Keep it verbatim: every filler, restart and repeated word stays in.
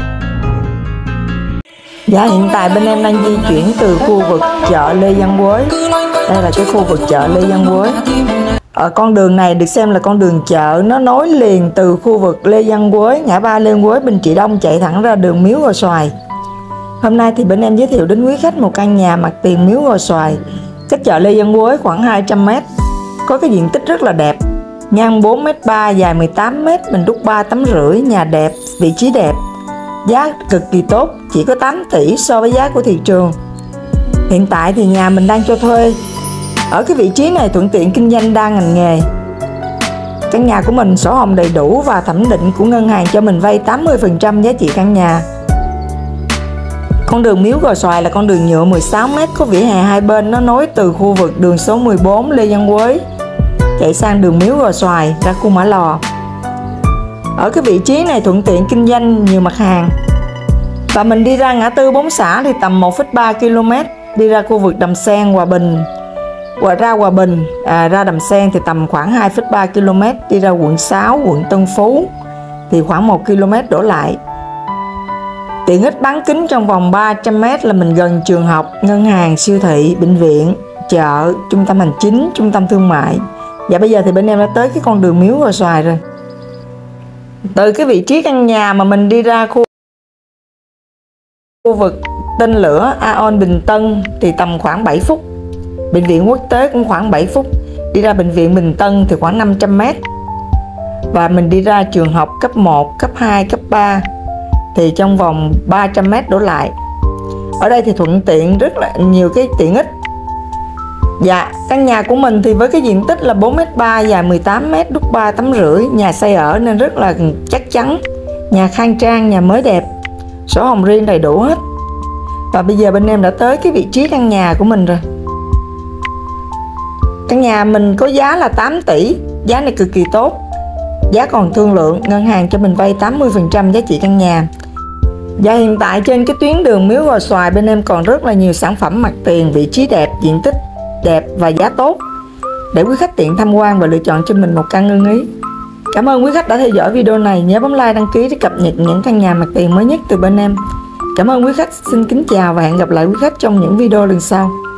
Dạ, hiện tại bên em đang di chuyển từ khu vực chợ Lê Văn Quế. Đây là cái khu vực chợ Lê Văn Quế. Ở con đường này được xem là con đường chợ, nó nối liền từ khu vực Lê Văn Quế, ngã ba Lê Văn Quế, Bình Trị Đông chạy thẳng ra đường Miếu Gò Xoài. Hôm nay thì bên em giới thiệu đến quý khách một căn nhà mặt tiền Miếu Gò Xoài, cách chợ Lê Văn Quế khoảng hai trăm mét. Có cái diện tích rất là đẹp, ngang bốn mét ba, dài mười tám mét, mình đúc ba tấm rưỡi, nhà đẹp, vị trí đẹp. Giá cực kỳ tốt, chỉ có tám tỷ so với giá của thị trường. Hiện tại thì nhà mình đang cho thuê. Ở cái vị trí này thuận tiện kinh doanh đa ngành nghề. Căn nhà của mình sổ hồng đầy đủ và thẩm định của ngân hàng cho mình vay tám mươi phần trăm giá trị căn nhà. Con đường Miếu Gò Xoài là con đường nhựa mười sáu mét, có vỉa hè hai bên, nó nối từ khu vực đường số mười bốn Lê Văn Quế chạy sang đường Miếu Gò Xoài ra khu Mã Lò. Ở cái vị trí này thuận tiện kinh doanh nhiều mặt hàng. Và mình đi ra ngã tư Bốn Xã thì tầm một phẩy ba ki lô mét, đi ra khu vực Đầm Sen, Hòa Bình, và ra Hòa Bình, à, ra Đầm Sen thì tầm khoảng hai phẩy ba ki lô mét, đi ra quận sáu, quận Tân Phú thì khoảng một ki lô mét đổ lại. Tiện ích bán kính trong vòng ba trăm mét là mình gần trường học, ngân hàng, siêu thị, bệnh viện, chợ, trung tâm hành chính, trung tâm thương mại. Và bây giờ thì bên em đã tới cái con đường Miếu Gò Xoài rồi. Từ cái vị trí căn nhà mà mình đi ra khu khu vực tên lửa Aon Bình Tân thì tầm khoảng bảy phút. Bệnh viện quốc tế cũng khoảng bảy phút. Đi ra bệnh viện Bình Tân thì khoảng năm trăm mét. Và mình đi ra trường học cấp một, cấp hai, cấp ba thì trong vòng ba trăm mét đổ lại. Ở đây thì thuận tiện rất là nhiều cái tiện ích. Dạ, căn nhà của mình thì với cái diện tích là bốn mét ba, dài mười tám mét, đúc ba tấm rưỡi, nhà xây ở nên rất là chắc chắn. Nhà khang trang, nhà mới đẹp, sổ hồng riêng đầy đủ hết. Và bây giờ bên em đã tới cái vị trí căn nhà của mình rồi. Căn nhà mình có giá là tám tỷ, giá này cực kỳ tốt. Giá còn thương lượng, ngân hàng cho mình vay tám mươi phần trăm giá trị căn nhà. Và hiện tại trên cái tuyến đường Miếu Gò Xoài bên em còn rất là nhiều sản phẩm mặt tiền, vị trí đẹp, diện tích đẹp và giá tốt để quý khách tiện tham quan và lựa chọn cho mình một căn ưng ý. Cảm ơn quý khách đã theo dõi video này. Nhớ bấm like, đăng ký để cập nhật những căn nhà mặt tiền mới nhất từ bên em. Cảm ơn quý khách, xin kính chào và hẹn gặp lại quý khách trong những video lần sau.